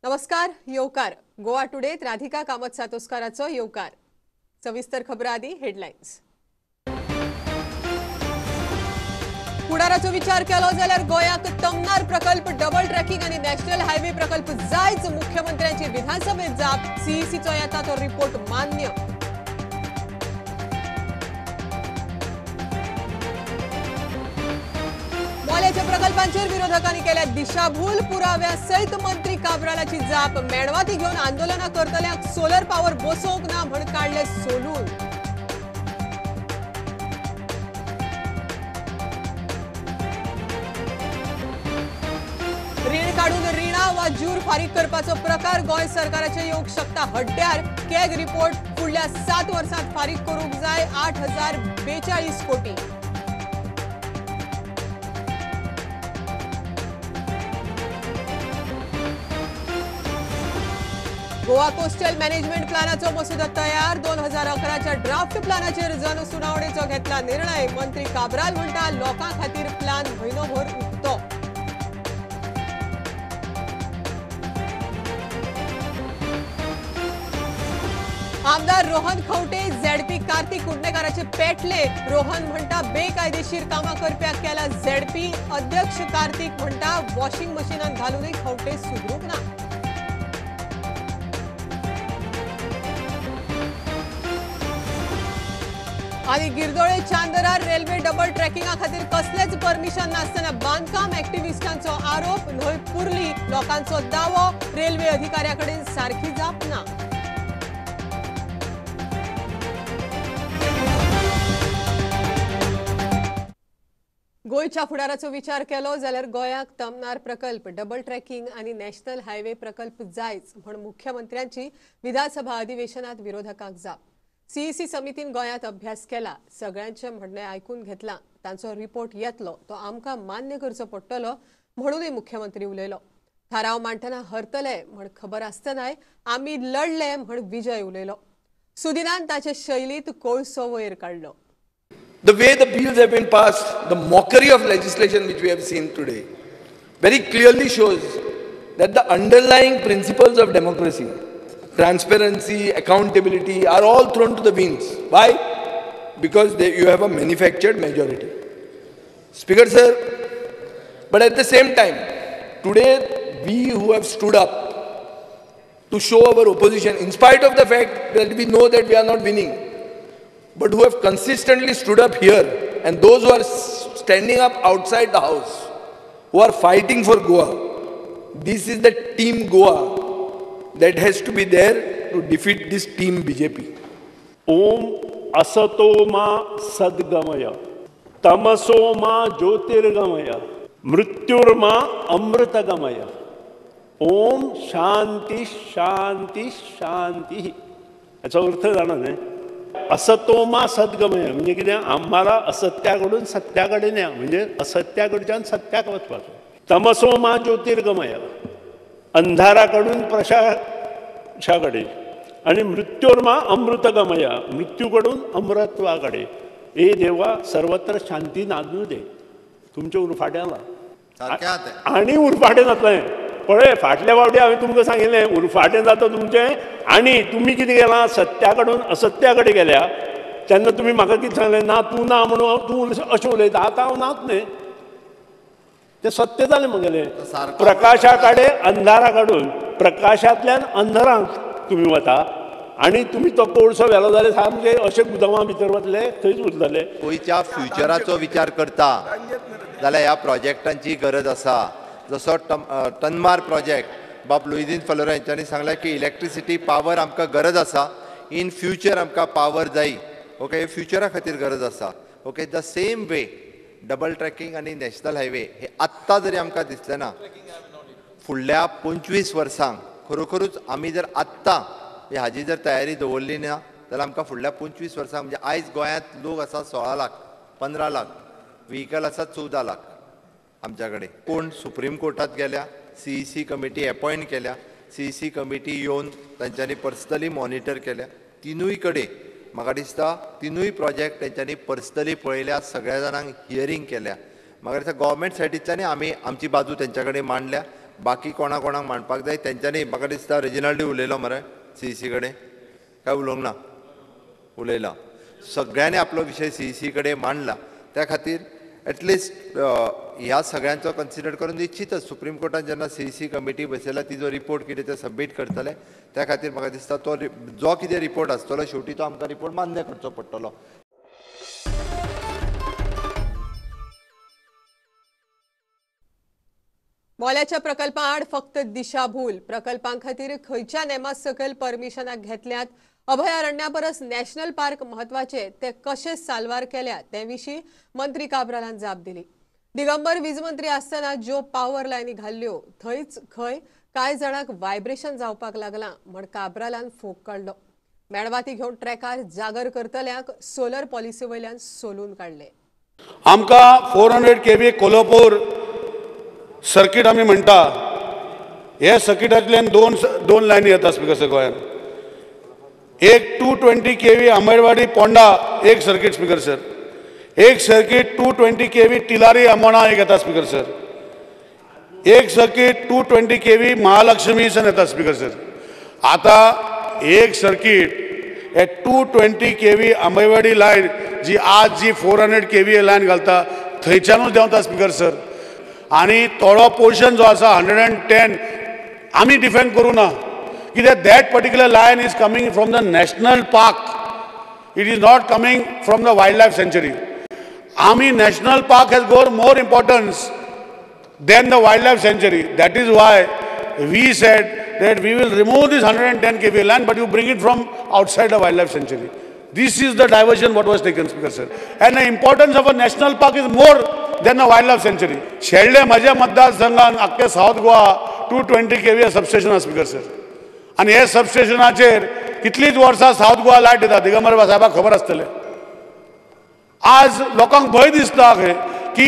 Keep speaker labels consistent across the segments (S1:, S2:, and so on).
S1: नमस्कार. येवकार गोवा टुडेत राधिका कामत सातोस्काराचो येवकार. सविस्तर खबर आदी हेडलायन्स. फुडाराचो विचार केलो जाल्यार गोयाक तमनार प्रकल्प, डबल ट्रॅकिंग आणि नॅशनल हायवे प्रकल्प जायच. मुख्यमंत्र्यांची विधानसभेत जाप. सीईसीचो येता तो रिपोर्ट मान्य. मोल्याच्या प्रकल्पांचेर विरोधकांनी केल्या दिशाभूल. पुराव्या सयत मंत्री काब्रालाची जाप. मेणवाती घेऊन आंदोलना करतल्यांक सोलर पावर बसोवंक ना म्हण काढले सोलून. रीण काढून रिणा वा जूर फारीक करपाचो प्रकार गोंय सरकाराचे येवंक शकता हड्ड्यार. कॅग रिपोर्ट फुडल्या 7 वर्सांत फारीक करूंक जाय 8,042 कोटी. गोवा कोस्टल मॅनेजमेंट प्लॅनाचो मसुदा तयार. 2011च्या ड्राफ्ट प्लॅनाचेर जनसुनावणेचो घेतला निर्णय. मंत्री काब्राल म्हणटा लोकां खातीर प्लॅन म्हयनोभर उक्तो. आमदार रोहन खंवटे झेडपी कार्तिक कुडणेकाराचे पेटले. रोहन म्हणटा बेकायदेशीर कामां करप्याक केला झेडपी. अध्यक्ष कार्तिक म्हणटा वॉशिंग मशीनात घालूनय खंवटे सुधरूंक ना. आणि गिरदोळे चांदरार रेल्वे डबल ट्रॅकिंगा खातीर कसलेच परमिशन नासतना बांदकाम एक्टिव्हिस्टांचो आरोप. न्हंय पुरली लोकांचो दावो. रेल्वे अधिकाऱ्याकडेन सारखी जाप ना. गोयच्या फुडाराचो विचार केलो जाल्यार गोंयाक तमनार प्रकल्प, डबल ट्रॅकिंग आणि नॅशनल हायवे प्रकल्प जायच म्हण मुख्यमंत्र्यांची विधानसभा अधिवेशनात विरोधकांक जाप. सीईसी समितीन गोंयांत अभ्यास केला. सगळ्यांचे म्हणणे आयकून घेतला. तांचो रिपोर्ट येतलो तो आमकां मान्य करचो पडटलो म्हणूनय मुख्यमंत्री उलयलो. थाराव मांडटना हरतले म्हण खबर आसतनाय आमी लढले म्हण विजय उलयलो. सुदिनान ताचे शैलीत कोळसो वयर काडलो.
S2: The way the bills have been passed, the mockery of legislation which we have seen today, very clearly shows that the underlying principles of democracy, transparency, accountability are all thrown to the winds. Why? Because you have a manufactured majority. Speaker sir, but at the same time, today we who have stood up to show our opposition, in spite of the fact that we know that we are not winning, but who have consistently stood up here, and those who are standing up outside the house, who are fighting for Goa, this is the team Goa that has to be there to defeat this team BJP.
S3: Om asato ma sadgamaya, tamaso ma jyotirgamaya, mrityurma amritagamaya. Om shanti shanti shanti. याचा अर्थ जाणा न्ही. असतोमा सद्गमय म्हणजे कितें, आम्हाला असत्याकडून सत्याकडे न्या, म्हणजे असत्याकडच्यान सत्याक वचपाचो. तमसोमा ज्योतिर्गमय, अंधाराकडून प्रकाशाकडे. आणि मृत्योर्मा अमृतगमय, मृत्यूकडून अमृतत्वाकडे. हे देवा सर्वत्र शांती नांदू दे. तुमच्या उरफाट्याला आणि उरफाटें जातलें. पळय फाटल्या फावटी हांवें तुमकां सांगिल्लें उरफाटें जाता तुमचें. आनी तुमी कितें केलां, सत्याकडून असत्याकडे गेल्या. तेन्ना तुमी म्हाका कितें सांगलें, ना तूं ना म्हणून तूं अशें उलयता. आतां हांव नाच न्ही, तें सत्य जालें म्हगेलें. प्रकाशा कडेन अंधारा काडून प्रकाशांतल्यान अंधारांत तुमी वता. आनी तुमी तो कोळसो व्हेलो जाल्यार सामके अशे गुदावां भितर वतले, थंयच उरतले.
S4: गोंयच्या फ्युचराचो विचार करता जाल्यार ह्या प्रोजेक्टांची गरज आसा. जसो टनमार प्रोजेक्ट बाब लुईदीन फलोरा यांच्यानी सांगला की इलेक्ट्रिसिटी पावर आमकां गरज आसा. इन फ्युचर आमकां पावर जाय. ओके, फ्युचरा खातीर गरज आसा. Okay, the same way double tracking आनी नॅशनल हायवे हे आत्तां जरी आमकां दिसलें ना, फुडल्या 25 वर्सांक खरोखरूच आमी जर आत्तां हाजी जर तयारी दवरली ना जाल्यार आमकां फुडल्या 25 वर्सांक, म्हणजे आयज गोंयांत लोक आसा 16 लाख, 15 लाख, व्हेहिकल आसा 14 लाख आमच्या कडेन. कोण सुप्रीम कोर्टात गेल्या, सीईसी कमिटी अपॉइंट केल्या. सीईसी कमिटी येवन तांच्यांनी पर्सनली मॉनिटर केल्या. तिनूय कडेन म्हाका दिसता तिनूय प्रोजेक्ट तांच्यांनी पर्सनली पळयल्या. सगळ्या जाणांक हियरींग केल्या. म्हाका दिसता गव्हर्मेंट सायडींतल्यान आमी आमची बाजू तेंच्या कडेन मांडल्या. बाकी कोणा कोणाक मांडपाक जाय तेंच्यांनी म्हाका दिसता रेजिनाल्डी उलयलो मरे CEC कडेन काय उलोवंक ना उलयला सगळ्यांनी आपलो विशय CEC कडेन मांडला त्या खातीर एटलिस्ट ह्या सगळ्यांचो कन्सिडर करून निश्चितच सुप्रीम कोर्टान जेन्ना CEC कमिटी बसयला तिजो रिपोर्ट कितें ते सबमीट करतले त्या खातीर म्हाका दिसता तो जो कितें रिपोर्ट आसतलो शेवटी तो आमकां रिपोर्ट मान्य करचो पडटलो.
S1: मोल्याच्या प्रकल्पाआड फक्त दिशाभूल प्रकल्पां खातीर खंयच्या नेमा सकयल परमिशनाक घेतल्यात अभयारण्या परस नॅशनल पार्क महत्वाचे ते कशे साल्वार केल्या ते विशीं मंत्री काब्रालान जाप दिली. दिगंबर वीज मंत्री आसतना ज्यो पॉवर लायनी घाल्ल्यो थंयच खंय कांय जाणांक व्हायब्रेशन जावपाक लागलां म्हण काब्रालान फोग काडलो. मेणवाती घेवन ट्रॅकार जागर करतल्यांक सोलर पॉलिसी वयल्यान सोलून काडले.
S5: आमकां 400 kV कोल्हापूर सर्किट आमी म्हणटा हे सर्किटांतल्यान दोन लायनी येता स्पिकर गोंयांत. एक 220 kV आंबेडवाडी पोंडा एक सर्किट स्पिकर सर. एक सर्किट 220 kV तिलारी आमोणा एक येता स्पिकर सर. एक सर्किट 220 kV महालक्ष्मी सन येता स्पिकर सर. आता एक सर्किट हे 220 kV आंबेवाडी लायन जी आज जी 400 kV लायन घालता थंयच्यानूच देंवता स्पिकर सर. आनी थोडो पोर्शन जो आसा 110 आमी डिफेंड करूं ना कित्याक that particular lion is coming from the national park. It is not coming from the wildlife sanctuary. आमी national park has got more importance than the wildlife sanctuary. That is why we said that we will remove this 110 kV land, but you bring it from outside the wildlife sanctuary. This is the diversion what was taken, Speaker sir. And the importance of a national park is more than a wildlife sanctuary. शेळडे माझ्या मतदारसंघात अख्खे south Goa 220 kV substation speaker sir. आणि हे सबस्टेशनाचेर कितलीच वर्सां south Goa light दिता दिगंबर साहेबाक खबर आसतलें. आज लोकांक भंय दिसता की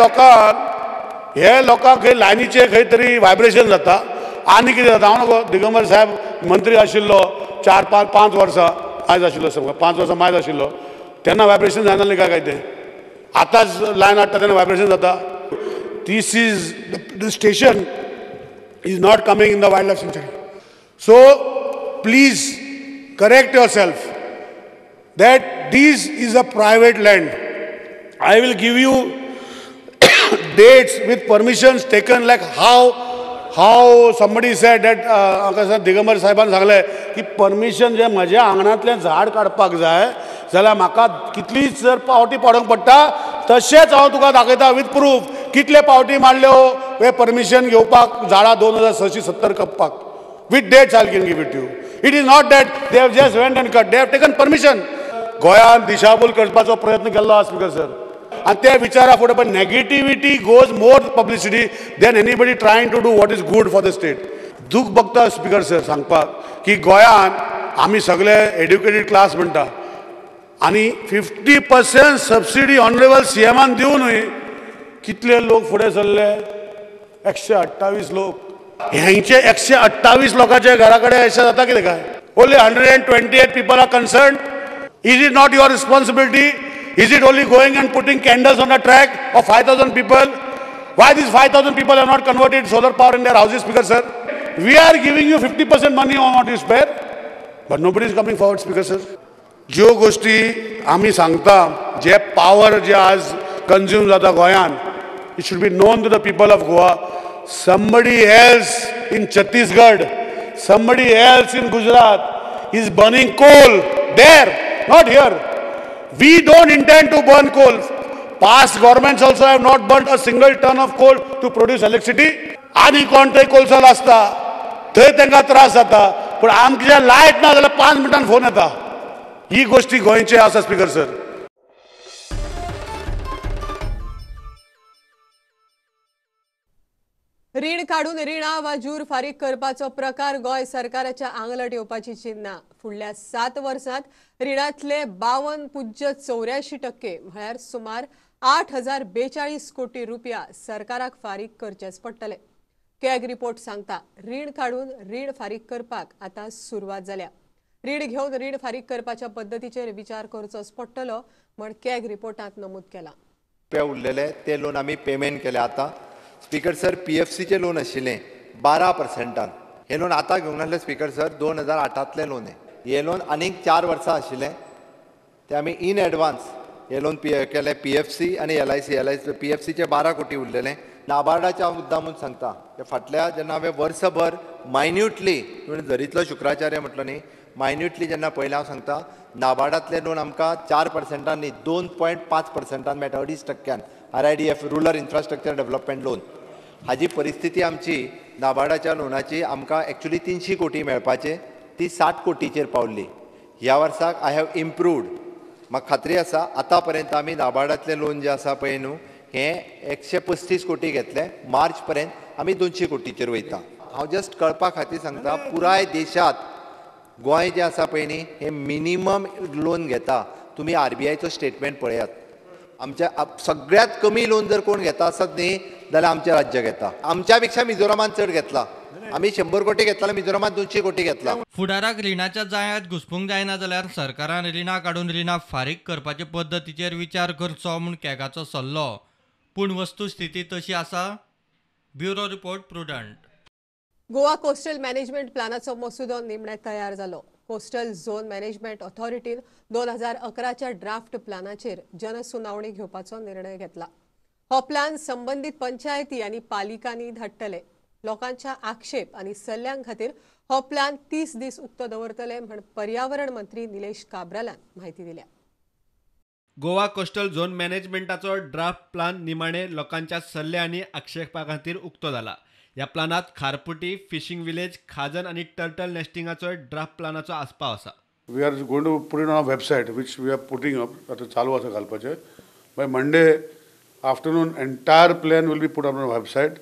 S5: हे लोकांक खंय लायनीचे खंय तरी व्हायब्रेशन जाता आनी कितें जाता. हांव न्हू दिगंबर साहेब मंत्री आशिल्लो 4-5 वर्सां आयज आशिल्लो समजा 5 वर्सां मायज आशिल्लो तेन्ना व्हायब्रेशन जायनासलें काय तें. आतांच लायन हाडटा तेन्ना व्हायब्रेशन जाता. This is the station is not coming in the wildlife sanctuary. So please correct yourself that this is a private land. I will give you dates with permissions taken, like how somebody said that Digambar साहेबान सांगले की permission जे म्हज्या आंगणांतलें झाड काडपाक जाय जाल्यार म्हाका कितलीच जर पावटी पाडूंक पडटा तशेंच हांव तुका दाखयता विथ प्रूफ कितले पावटी मारल्यो हे परमिशन घेवपाक झाडां 2670 कापपाक with dates I can give it to you. It is not that they have just went and cut. They have taken permission. गोंयांत दिशाभूल करपाचो प्रयत्न केल्लो स्पीकर सर आनी ते विचारा फुडें पण negativity goes more publicity than anybody trying to do what is good for the state. दूख भोगता स्पीकर सर सांगपाक की गोंयांत आमी सगळे एड्युकेटेड क्लास म्हणटा आनी 50% सबसिडी ऑनरेबल CMान दिवनूय कितले लोक फुडें सरले 128 लोक. हेंचे 128 लोकांच्या घरा कडेन अशें जाता कितें काय. Only 128 people are concerned. Is it not your responsibility? Is it only going and putting candles on a track of 5,000 people? Why these 5,000 people have not converted solar power in their houses, Speaker sir? We are giving you 50% money on what you spare, but nobody is coming forward, Speaker sir. ज्यो गोष्टी आमी सांगता जे power जे आज consume जाता गोंयांत, it should be known to the people of Goa. Somebody else in Chhattisgarh, somebody else in Gujarat is burning coal there. Not here. We don't intend to burn coal. Past governments also have not burnt a single ton of coal to produce electricity. आनी कोण थंय कोलसो आसता थंय तांकां त्रास जाता पूण आमच्या लायट ना जाल्यार 5 मिनटान फोन येता. ही गोष्टी गोंयचे आसा स्पीकर सर.
S1: रीण काढून रिणां वा जूर फारीक करपाचो प्रकार गोंय सरकाराच्या आंगलट येवपाची चिन्नां. फुडल्या 7 वर्सांत रिणांतले 52.84% म्हळ्यार सुमार 8,042 कोटी रुपया सरकाराक फारीक करचेच पडटले. कॅग रिपोर्ट सांगता रीण काढून रीण फारीक करपाक आतां सुरवात जाल्या. रीण घेवन रीण फारीक करपाच्या पद्दतीचेर विचार करचोच पडटलो म्हण कॅग रिपोर्टांत नमूद केला.
S4: उरलेले ते लोन आमी पेमेंट केले. आतां स्पीकर सर PFCचे लोन आशिल्लें 12%. हे लोन आतां घेवंक नासलें स्पीकर सर, 2008तलें लोन हे लोन आनीक 4 वर्सां आशिल्लें ते आमी इन एडवान्स हे लोन केले PFC आनी LIC. PFCचे 12 कोटी उरलेले. नाबार्डाच्या मुद्दामून सांगता ते फाटल्या जेन्ना हांवें वर्सभर मायन्युटली तुवें जरीतलो शुक्राचार्य म्हटलो न्ही, मायन्युटली जेन्ना पळयलें हांव सांगता नाबार्डातले लोन आमकां 4% न्ही 2.5% मेळटा, 2.5%. RIDF rural infrastructure development loan. हाजी परिस्थिती आमची नाबार्डाच्या लोनाची आमकां एक्चुली 300 कोटी मेळपाचे, ती 60 कोटीचेर पावल्ली. ह्या वर्साक आय हॅव इम्प्रूवड. म्हाका खात्री आसा आतां पर्यंत आमी नाबार्डातले लोन जे आसा पळय न्हू हे 135 कोटी घेतले. मार्च पर्यंत आमी 200 कोटीचेर वयता. हांव जस्ट कळपा खातीर सांगता पुराय देशात गोंय जे आसा पळय न्ही हे मिनिमम लोन घेता. तुमी RBIचो स्टेटमेंट पळयात. आमच्या सगळ्यात कमी लोन जर कोण घेता आसत न्ही जाल्यार आमचें राज्य घेता. आमच्या पेक्षा मिझोरामान चड घेतला. आमी 100 कोटी घेतला, मिझोरामान 200 कोटी घेतला.
S6: फुडाराक रिणाच्या जाळ्यांत घुसपूंक जायना जाल्यार सरकारान रिणां काडून रिणां फारीक करपाचे पद्दतीचेर विचार करचो म्हूण कॅगाचो सल्लो. पूण वस्तुस्थिती तशी आसा? Bureau report Prudent.
S1: Goa coastal management प्लानाचो मसुदो निमणे तयार जालो. कोस्टल झोन मॅनेजमेंट ऑथॉरिटीन 2011च्या ड्राफ्ट प्लानाचेर जनसुनावणी घेवपाचो निर्णय घेतला. हो प्लान संबंधित पंचायती आनी पालिकांनी धाडटले. लोकांच्या आक्षेप आनी सल्ल्यां खातीर हो प्लान 30 दीस उक्तो दवरतले म्हण पर्यावरण मंत्री निलेश काब्रालान म्हायती दिल्या.
S7: गोवा कोस्टल झोन मॅनेजमेंटाचो ड्राफ्ट प्लान निमाणे लोकांच्या सल्ले आनी आक्षेपा खातीर उक्तो जाला. ह्या प्लानात खारपुटी, फिशिंग विलेज, खाजन आनी टर्टल नेस्टिंगाचो ड्राफ्ट प्लानाचो आस्पाव आसा.
S5: We are going to put it on our website, which we are putting up. आता चालू आसा घालपाचें. By Monday afternoon, entire plan will be put up on our website.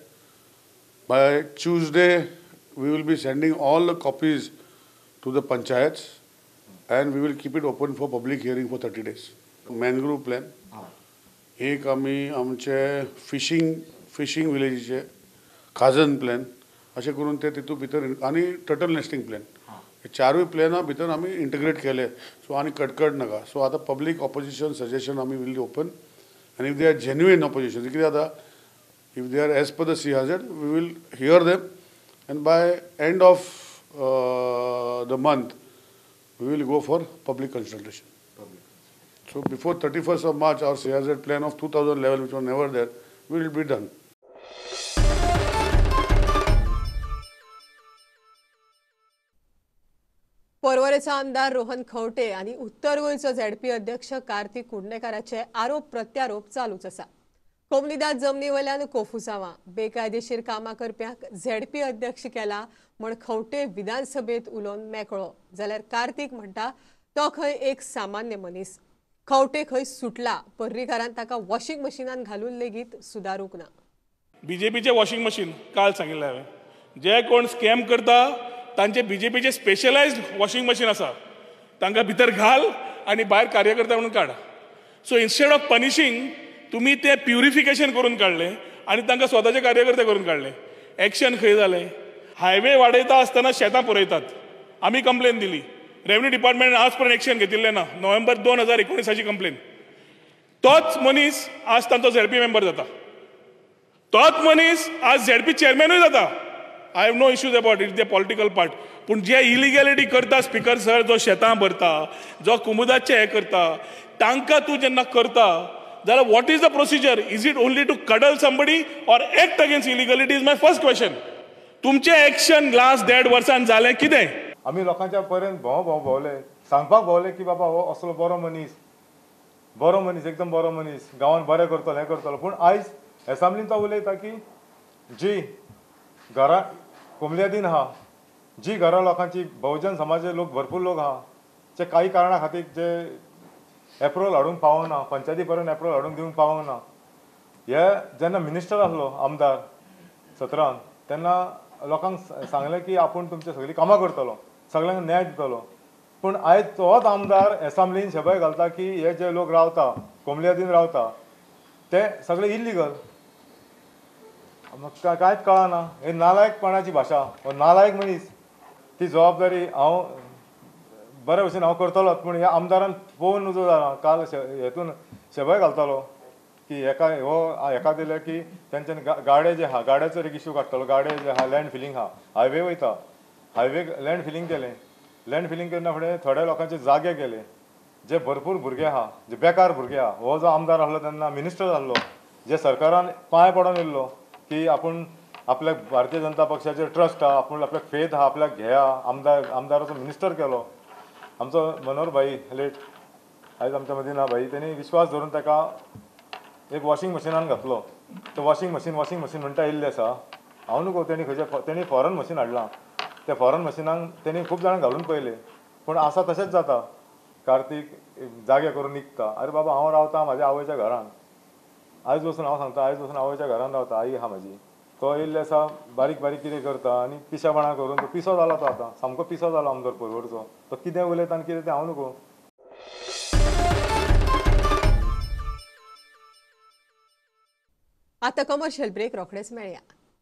S5: By Tuesday, we will be sending all the copies to the panchayats, and we will keep it open for public hearing for 30 days. Mangrove plan. एक आमी आमचे fishing विलेजीचे खाजन plan अशें करून ते तितून भितर आनी टर्टल नेस्टिंग प्लॅन हे 4 प्लॅना भितर आमी इंटिग्रेट केले. सो आनी कटकट नाका. सो आतां पब्लीक ऑपोजिशन सजेशन आमी विल ओपन आनी if they are genuine opposition कितें जाता if they are as per the CRZ we will hear them and by end of the month we will go for public consultation. So before 31st of March our CRZ plan of 2011 which was never there will be done.
S1: पर्वरेचो आमदार रोहन खंवटे आनी उत्तर गोंयचो ZP अध्यक्ष कार्तिक कुडणेकाराचे आरोप प्रत्यारोप चालूच आसा. कोमनिदाद जमनी वयल्यान कोफुसांवां बेकायदेशीर कामां करप्यांक ZP अध्यक्ष केला म्हण खंवटे विधानसभेत उलोवन मेकळो जाल्यार कार्तिक म्हणटा तो खंय एक सामान्य मनीस. खंवटे खंय सुटला, पर्रीकारान ताका वॉशिंग मशिनान घालून लेगीत सुदारूंक ना.
S8: BJPचे वॉशिंग मशीन काल सांगिल्लें हांवें जे कोण स्कॅम करता तांचे BJPचे स्पेशलायज्ड वॉशिंग मशीन आसा तांकां भितर घाल आनी भायर कार्यकर्ता म्हणून काड. सो इन्स्टेड ऑफ पनिशींग तुमी ते प्युरिफिकेशन करून काडलें आनी तांकां स्वताचे कार्यकर्ते करून काडले. एक्शन खंय जालें? हायवे वाडयता आसतना शेतां पुरयतात. आमी कंप्लेन दिली. रेव्हन्यू डिपार्टमेंट आज पर्यंत एक्शन घेतिल्लें ना. नोव्हेंबर 2019ची कंप्लेन. तोच मनीस आज तांचो ZP मेंबर जाता. तोच मनीस आज ZP चेअरमॅनूय जाता. I have no issues about it, the political part. पूण जे इलिगॅलिटी करता स्पीकर सर, जो शेतां भरता, जो कुमुदाचे हे करता, तांकां तूं जेन्ना करता जाल्यार what is the procedure? Is it only to cuddle somebody or act against illegality is my first question. तुमचें एक्शन लास्ट 1.5 वर्सान जालें कितें?
S9: आमी लोकांच्या पर्यंत भोंवले, सांगपाक भोंवले की बाबा हो असलो बरो मनीस एकदम बरो मनीस, गांवांत बरें करतलो, हें करतलो. पूण आयज एसांब्लीन तो उलयता की जी घरां कोमल्यादीन आहा, जी घरां लोकांची बहुजन समाजाचे लोक भरपूर लोक आहा जे काही कारणा खातीर जे एप्रूवल हाडूंक पावना, पंचायती पर्यंत एप्रूवल हाडूंक दिवंक पावना. हे जेन्ना मिनिस्टर आसलो आमदार 17 तेन्ना लोकांक सांगलें की आपूण तुमची सगळीं कामां करतलो, सगळ्यांक न्याय दितलो. पूण आयज तोच आमदार एसांब्लीन शबय घालता की हे जे लोक रावता कोमल्यादीन रावता ते सगळे इल्लिगल. म्हाका कांयच कळना. हे नालायकपणाची भाशा. हो नालायक मनीस ती जबाबदारी हांव बरे भशेन हांव करतलोच. पूण ह्या आमदारान पळोवन नजो जाला काल हेतून शबय घालतालो की एका दिले की तेंच्यानी गाडे जे आहा गाड्याचो एक इश्यू काडटलो. गाडे जे आहा लँड फिलींग आहा हायवे वयता हायवे लँड फिलींग केलें. लँड फिलींग करना फुडें थोड्या लोकांचे जागे केले जे भरपूर भुरगे आहा जे बेकार भुरगे आहा. हो जो आमदार आहलो तेन्ना मिनिस्टर जाल्लो जे सरकारान पांय पडोन येयल्लो की आपूण आपल्याक भारतीय जनता पक्षाचेर ट्रस्ट आहा आपूण आपल्याक फेथ आहा आपल्याक घेया आमदाराचो मिनिस्टर केलो. आमचो मनोहर भाई लेट आयज आमच्या मदीं ना भाई तेणी विश्वास धरून ताका एक वॉशिंग मशिनान घातलो. तो वॉशिंग मशीन म्हणटा येयल्लें आसा. हांव न्हू तेणी फॉरन मशीन हाडलां. त्या फॉरन मशिनांक तेणी खूब जाणां घालून पळयले पूण आसा तशेंच जाता. कार्तिक जागे करून निघता. अरे बाबा हांव रावता म्हाज्या आवयच्या घरान आयज वचून हांव सांगता आयज वचून आवयच्या घरान रावता आई आहा म्हाजी. तो येयल्ले आसा बारीक बारीक कितें करता आनी पिशेपणां करून तो पिसो जाला तो आतां सामको पिसो जाला आमदार परवडचो. तो कितें उलयता आनी कितें तें हांव नको.
S1: आता कमर्शियल ब्रेक रोखडेच मेळया.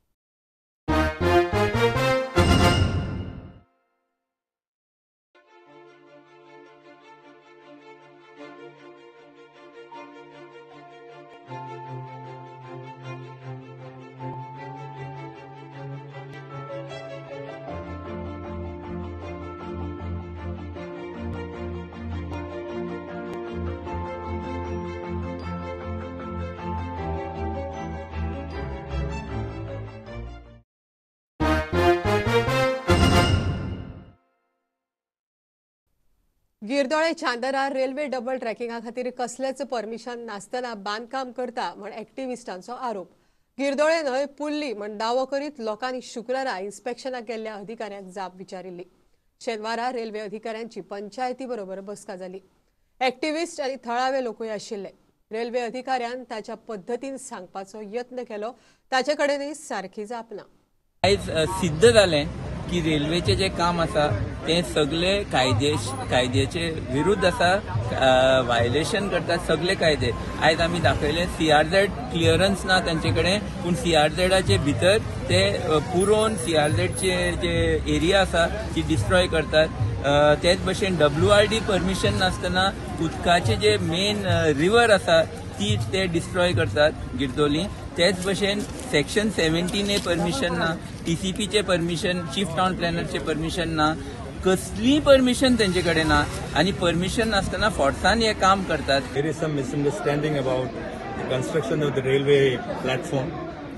S1: गिरदोळे चांदरार रेल्वे डबल ट्रॅकिंगा खातीर कसलेच परमिशन नासतना बांदकाम करता म्हण एक्टिव्हिस्टांचो आरोप. गिरदोळे न्हय पुल्ली म्हण दावो करीत लोकांनी शुक्रारा इन्स्पेक्शनाक गेल्ल्या अधिकाऱ्यांक जाप विचारिल्ली. शेनवारा रेल्वे अधिकाऱ्यांची पंचायती बरोबर बसका जाली. एक्टिव्हिस्ट आनी थळावे लोकूय आशिल्ले. रेल्वे अधिकाऱ्यान ताच्या पद्दतीन सांगपाचो यत्न केलो ताचे कडेनय सारकी जाप ना.
S10: आयज सिद्ध जालें की रेल्वेचे जे काम आसा ते सगळे कायद्याचे विरुद्ध आसा. वायलेशन करतात सगळे कायदे. आयज आमी दाखयले CRZ क्लियरन्स ना तांचे कडेन पूण CRZचे भितर ते पुरोवन CRZचे जे एरिया आसा ती डिस्ट्रॉय करतात. तेच भशेन WRD परमिशन नासतना उदकाचे जे मेन रिवर आसा ती ते डिस्ट्रॉय करतात गिरदोली. तेच भशेन सेक्शन 17A परमिशन ना. TCPचे परमिशन चीफ टाउन प्लॅनरचे परमिशन ना. कसली परमिशन तेंचे कडेन ना आनी परमिशन नासतना फोर्सान हे काम करतात.
S11: There is some misunderstanding about the construction of the railway platform.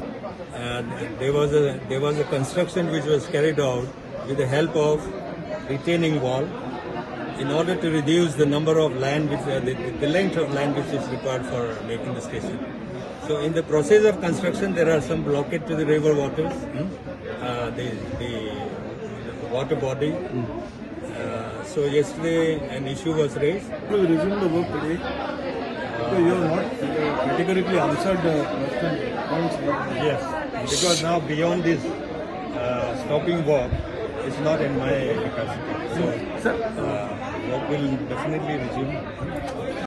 S11: There was a construction which was carried out with the help of retaining wall in order to reduce the number of land which the length of land which is required for making the station. So in the process of construction there are some blockage to the river waters, the water body. So yesterday an issue was raised.
S12: We will resume the work today. So you have not categorically answered the question points.
S11: Yes, because now beyond this stopping work is not in my capacity. So work will definitely resume.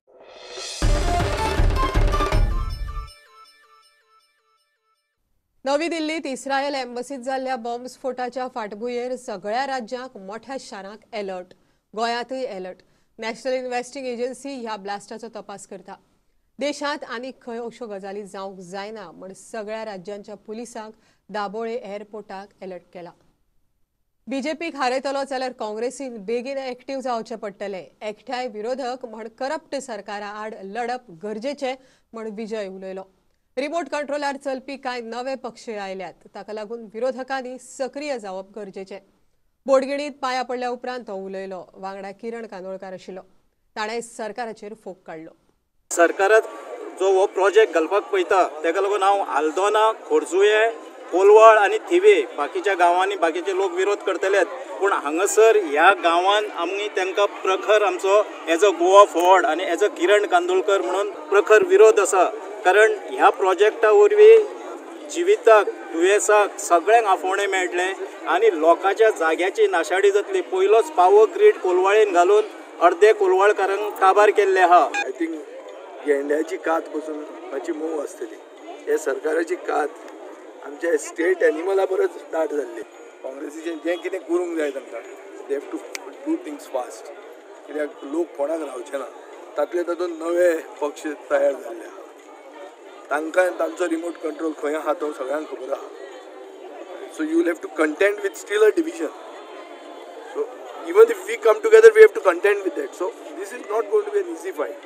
S1: नवी दिल्लीत Israel एम्बसीत जाल्ल्या बॉम्बस्फोटाच्या फाटभुंयेर सगळ्या राज्यांक मोठ्या शारांक alert. गोंयांतय alert. National investing agency ह्या ब्लास्टाचो तपास करता. देशांत आनीक खंय अश्यो गजाली जावंक जायना म्हण सगळ्या राज्यांच्या पुलिसांक दाबोळे एअरपोर्टाक अलर्ट केला. बीजेपीक हारयतलो जाल्यार काँग्रेसीन बेगीन एक्टीव जावचें पडटलें. एकठांय विरोधक म्हण करप्ट सरकारा आड लढप गरजेचें म्हण विजय उलयलो. रिमोट कंट्रोलार चलपी कांय नवे पक्ष आयल्यात ताका लागून विरोधकांनी सक्रिय जावप गरजेचें. बोडगिणीत पांया पडल्या उपरांत तो उलयलो. वांगडा किरण कांदोळकार आशिल्लो. ताणें सरकाराचेर फोग काडलो.
S13: सरकारात जो हो प्रोजेक्ट घालपाक पळयता ताका लागून हांव आल्दोना खोर्जुये कोलवळ आनी थिवे बाकीच्या गांवांनी बाकीचे लोक विरोध करतलेत पूण हांगासर ह्या गांवांत आमी तांकां प्रखर आमचो एज अ गोवा फॉर्ड आनी एज अ किरण कांदोळकर म्हणून प्रखर विरोध आसा. कारण ह्या प्रोजेक्टा वरवीं जिविताक दुयेंसाक सगळ्यांक आफोवणें मेळटलें आनी लोकांच्या जाग्याची नाशाडी जातली. पयलोच पावर ग्रीड कोलवाळेन घालून अर्दे कोलवाळकारांक काबार केल्ले आहा.
S14: आय थिंक गेंड्याची कात पसून मातशी मोव आसतली. हे सरकाराची कात आमच्या स्टेट एनिमला परस दाट जाल्ली. काँग्रेसीचें जें कितें करूंक जाय तांकां they have to do things fast. कित्याक लोक कोणाक रावचे ना. तातूंत नवे पक्ष तयार जाल्ले आहा. तांकां तांचो रिमोट कंट्रोल खंय आहा तो सगळ्यांक खबर आहा. So you will have to content with still a division. So even if we come together we have to content with that. So this is not going to be an easy fight.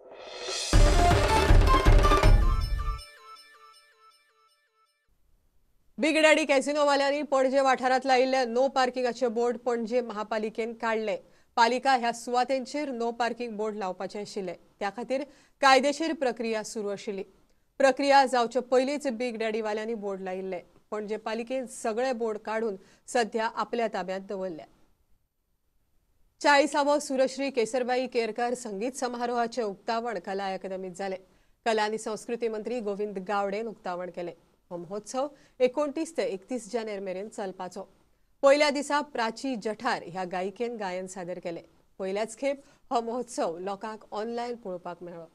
S1: Big daddy कॅसिनोवाल्यांनी पणजे वाठारांत लायिल्ले no पार्किंगाचे board पणजे महापालिकेन काडले. पालिका ह्या सुवातेंचेर no parking board लावपाचे आशिल्ले. त्या खातीर कायदेशीर प्रक्रिया सुरू आशिल्ली. प्रक्रिया जावचे पयलींच बिग डॅडीवाल्यांनी बोर्ड लायिल्ले. पणजे पालिकेन सगळे बोर्ड काडून सध्या आपल्या ताब्यांत दवरल्या. 40व सुरश्री केसरबाई केरकार संगीत समारोहाचे उक्तावण कला अकादमीत जाले. कला आनी संस्कृती मंत्री गोविंद गावडेन उक्तावण केले. हो महोत्सव 29 ते 31 जानेर मेरेन चलपाचो. पयल्या दिसा प्राची जठार ह्या गायिकेन गायन सादर केले. पयल्याच खेप हो महोत्सव लोकांक ऑनलायन पळोवपाक मेळ्ळो.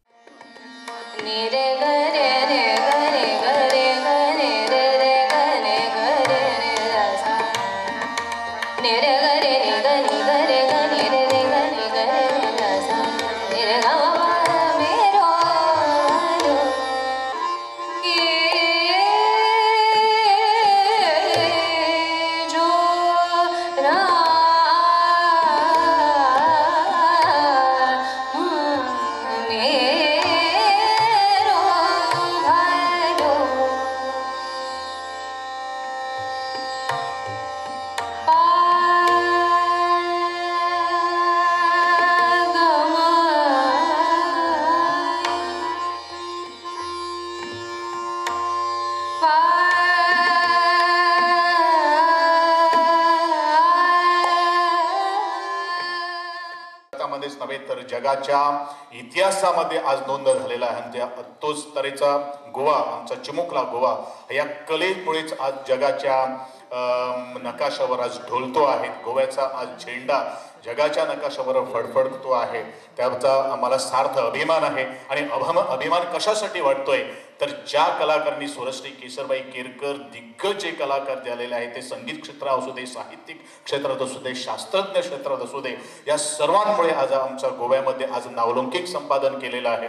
S15: नव्हे तर जगाच्या इतिहासामध्ये आज नोंद झालेला आहे. त्या तोच तऱ्हेचा गोवा, आमचा चिमुकला गोवा या कलेमुळेच आज जगाच्या नकाशावर आज ढोलतो आहे. गोव्याचा आज झेंडा जगाच्या नकाशावर फडफडतो आहे. त्याचा आम्हाला सार्थ अभिमान आहे. आणि अभिमान कशासाठी वाटतोय तर ज्या कलाकारांनी सुरश्री केसरबाई केरकर दिग्गज जे कलाकार झालेले आहेत ते संगीत क्षेत्रात असू दे, साहित्यिक क्षेत्रात असू दे, शास्त्रज्ञ क्षेत्रात असू दे, या सर्वांमुळे आज आमच्या गोव्यामध्ये आज नावलौकिक संपादन केलेलं आहे.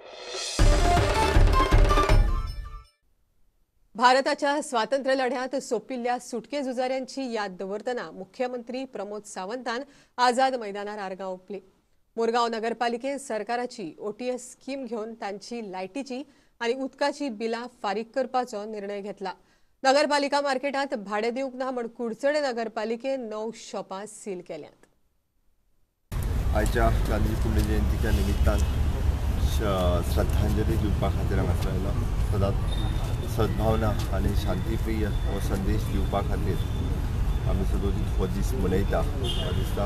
S1: भारताच्या स्वातंत्र्य लढ्यात सोपिल्ल्या सुटके झुजाऱ्यांची याद दवरतना मुख्यमंत्री प्रमोद सावंतान आझाद मैदानार आर्गां ओंपली. मुरगांव नगरपालिकेन सरकाराची OTS स्कीम घेवन तांची लायटीची आनी उदकाची बिलां फारीक करपाचो निर्णय घेतला. नगरपालिका मार्केटांत भाडे दिवंक ना म्हण कुडचडे नगरपालिकेन 9 शॉपां सील केल्यात.
S4: आयच्या गांधी पुण्य जयंतीच्या निमित्तान श्रद्धांजली दिवपा खातीर हांगासर आयलो. सदांच सद्भावना आनी शांतीप्रिय हो संदेश दिवपा खातीर आमी सदोदीत हो दीस मनयता. म्हाका दिसता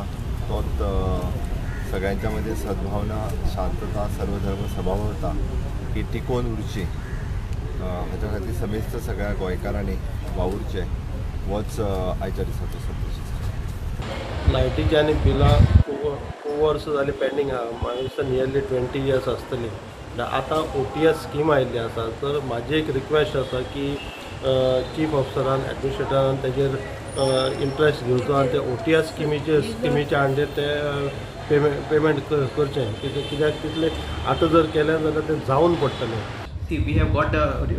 S4: तोच सगळ्यांच्या मदीं सद्भावना, शांतता, सर्वधर्म सभावता ही टिकोवन उरची हाच्या खातीर समेस्त सगळ्या गोंयकारांनी वावुरचें होच आयच्या दिसाचो संदेश.
S16: लायटीची आनी बिलां खूब वर्सां जालीं पेंडींग आहा. म्हाका दिसता नियरली 20 years आसतलीं. आतां OTS स्कीम आयिल्ली आसा. तर म्हाजी एक रिक्वेस्ट आसा की चीफ ऑफिसरान, एडमिनिस्ट्रेटरान तेजेर इंट्रस्ट घेवचो आनी ते OTS स्किमीच्या अंडर ते पेमेंट करचें. कित्याक तितले आतां जर केलें जाल्यार तें जावन पडटलें.
S17: We have got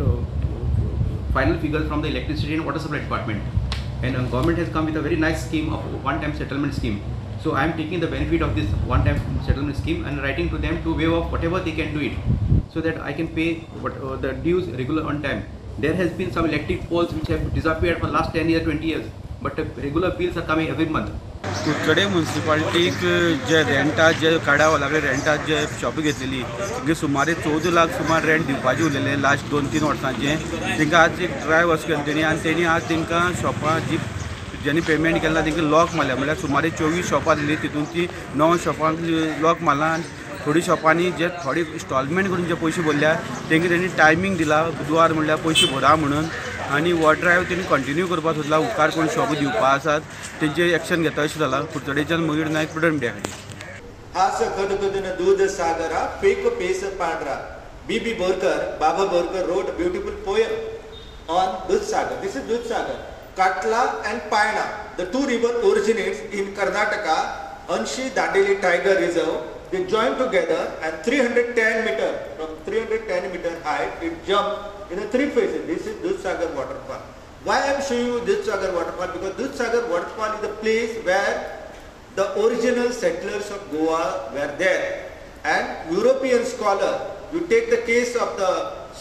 S17: final figures from the electricity and water supply department, and government has come with a very nice scheme of one-time settlement scheme. So I am taking the benefit of this one-time settlement scheme and writing to them to waive off whatever they can do it, so that I can pay the dues regular on time. There has been some electric poles which have disappeared for last 10 years, 20 years, but regular bills are coming every month.
S18: Kudchade म्युन्सिपालिटीक जे रेंटात जे काडावं लागले रेंटात जे shop घेतलेली तांकां सुमारे 14 लाख सुमार rent दिवपाचे उरलेले लास्ट 2-3 वर्सांचे. तांकां आज एक ड्राय वर्स केले तेणी आनी तेणी आज तांकां शॉपां जी जेणी पेमेंट केला तांकां लॉक मारल्या. म्हळ्यार सुमारे 24 शॉपां आसली तितून ती 9 शॉपांक लॉक मारला. थोडी शॉपांनी जे थोडी इन्स्टॉलमेंट करून जे पयशे भरल्या तांकां तेणी टायमींग दिला बुधवार म्हणल्यार पयशे भरा म्हणून. आनी हो ड्रायव्ह तेणी कंटिन्यू करपाक सोदला. उपकार कोण शॉप दिवपा आसात तेंचेर एक्शन घेता अशें जाला. कुडचडेच्यान मयूर नायक, प्रुडंट मिडिया खातीर.
S19: हास खदखदन दूध सागरा पेक पेस पांढरा. बीबी बोरकर, बाबा Borkar wrote a beautiful poem on Dudhsagar. This is Dudhsagar. Katla and Payana, the two rivers originates in Karnataka, Anshi Dandeli Tiger Reserve they joined together and 310 meter, from 310 meter height, it jumped in 3 phases. This is Dudhsagar waterfall. Why I am showing you Dudhsagar waterfall? Because Dudhsagar waterfall is the place where the original settlers of Goa were there. And European scholar, you take the case of the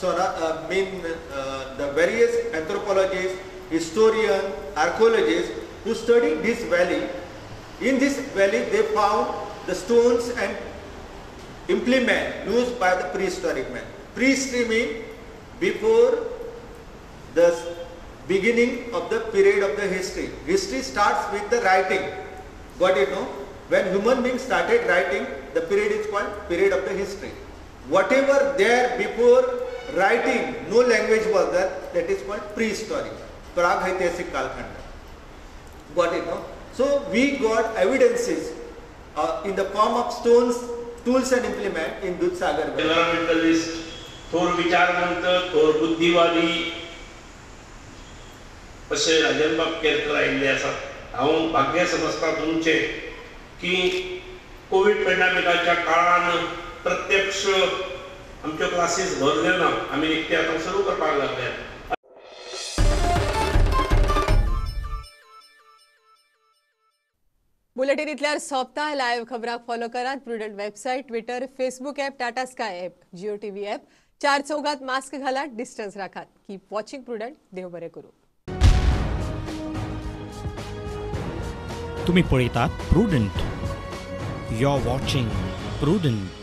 S19: the various anthropologists, historians, archaeologists who studied this valley. In this valley they found the stones and implement used by the prehistoric man. Prehistory means before the beginning of the period of the history. History starts with the writing. Got it, no? When human beings started writing, the period is called period of the history. Whatever there before writing, no language was there, that is called prehistoric, Prag-Aitihasik Kalkhanda. Got it, no? So we got evidences in the form of stones, tools and implement in Dudhsagar.
S20: Environmentalist, थोर विचारवंत, थोर बुद्धिवादी असे राजनबाब केरकर आयिल्ले आसात. हांव भाग्य समजता तुमचे की कोविड पेंडेमिकाच्या काळान प्रत्यक्ष आमच्यो क्लासीस भरल्यो ना, आमी निकते आतां सुरू करपाक लागल्यात.
S1: बुलेटिन इतल्यार सोंपता. लायव्ह खबराक फॉलो करात. Prudent website, Twitter, Facebook app, Tata Sky app, Jio TV app. 4 चौघात मास्क घालात, डिस्टन्स राखात. Keep watching Prudent. देव बरें करूं.
S21: तुम्ही पळयतात Prudent. You are watching prudent.